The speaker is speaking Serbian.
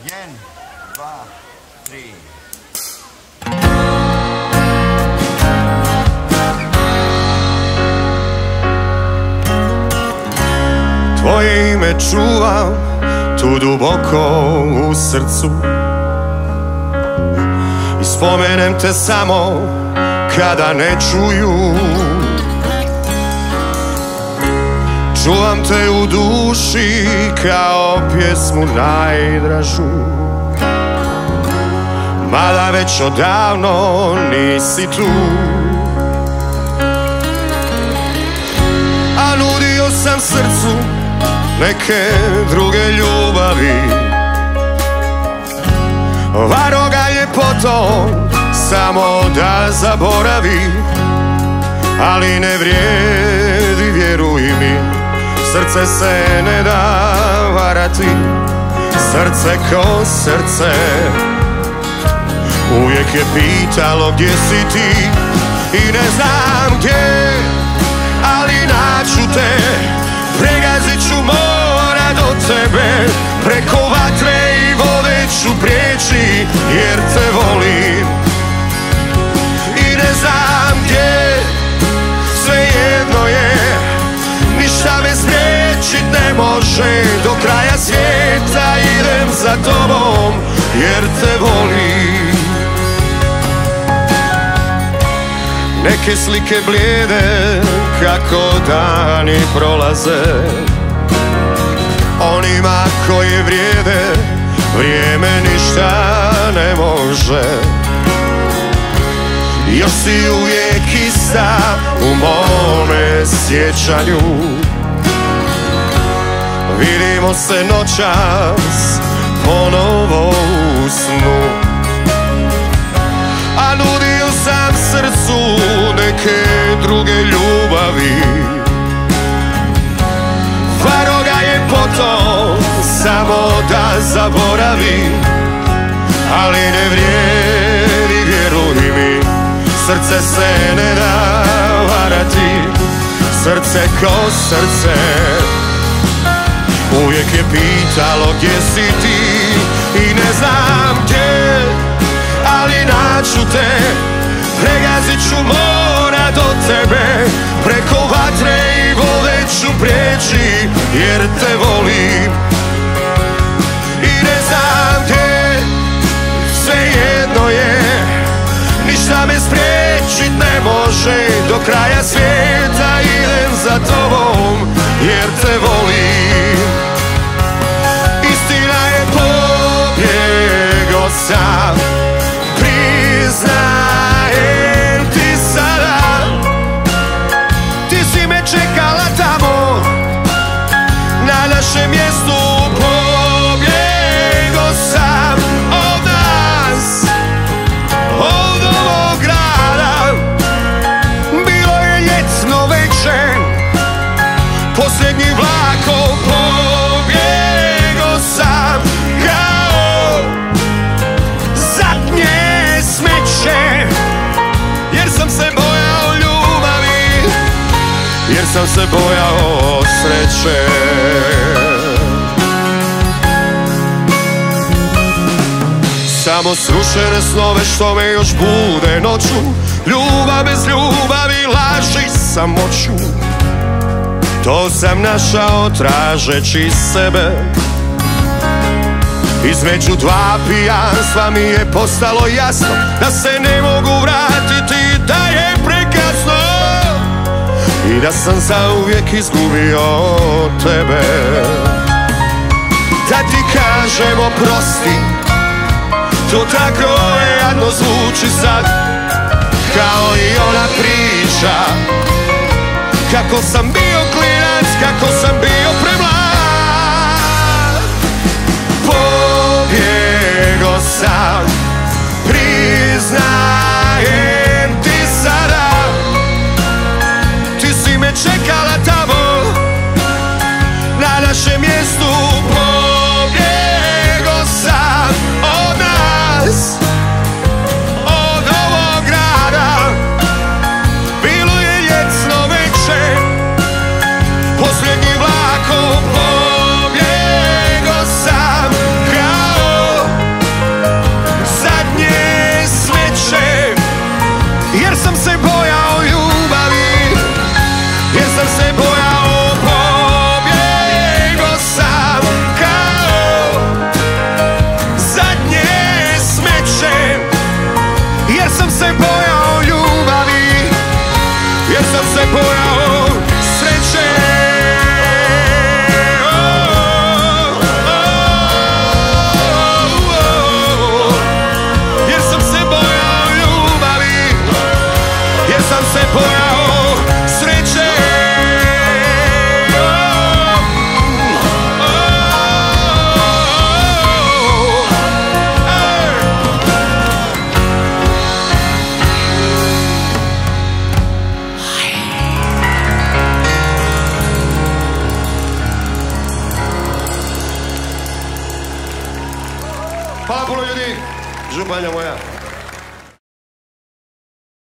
1, 2, 3. Tvoje ime čuvam tu duboko u srcu i spomenem te samo kada ne čuju. Čuvam te u duši kao pjesmu najdražu, mada već odavno nisi tu. A nudio sam srcu neke druge ljubavi, varo ga ljepotom samo da zaboravi. Ali ne vrijedi, vjeruj mi, srce se ne da varati. Srce ko srce uvijek je pitalo gdje si ti. I ne znam gdje, ali naću te, pregazit ću mora do tebe. Preko vatre i vode ću prijeći jer te volim. I ne znam gdje, svejedno je, ništa me spriječit ne može. Do kraja svijeta idem za tobom jer te volim. Neke slike blijede kako dani prolaze, onima koje vrijede vrijeme ništa ne može. Još si uvijek ista u mome sjećanju, vidimo se noćas ponovo u snu. A nudio sam srcu neke druge ljubavi, varo ga je potom samo da zaboravi. Ali ne vrijedi, vjeruj mi, srce se ne da varati. Srce ko srce uvijek je pitalo gdje si ti. I ne znam gdje, ali naću te, pregazit ću mora do tebe. Preko vatre i vode ću prijeći jer te volim. I ne znam gdje, svejedno je, ništa me spriječit ne može. Do kraja svijeta idem za tobom jer te volim. Istina je, pobjego sam, priznajem ti sada. Ti si me čekala tamo na našem mjestu. Pobjego sam od nas, od ovog grada. Bilo je ljetno večer, posljednji vlakom. Pobjego sam kao zadnje smeće, jer sam se bojao ljubavi, jer sam se bojao sreće. Samo srušene snove što me još bude noću, ljubav bez ljubavi, laži samoću. To sam našao tražeći sebe. Između dva pijanstva mi je postalo jasno da se ne mogu vratiti, da je prekasno i da sam zauvijek izgubio tebe. Da ti kažem oprosti, to tako jadno zvuči sad, kao i ona priča kako sam bio klinac, kako sam bio premlad. Pobjego sam, priznajem ti sada. Ti si me čekala tamo na našem mjestu. Pobjego sam od nas, od ovog grada. Bilo je ljetno večer, posljednji vlakom. se bojao ljubavi, jer sam se bojao sreće. Jer sam se bojao ljubavi, jer sam se bojao sreće. Hvala puno ljudi, županja moja.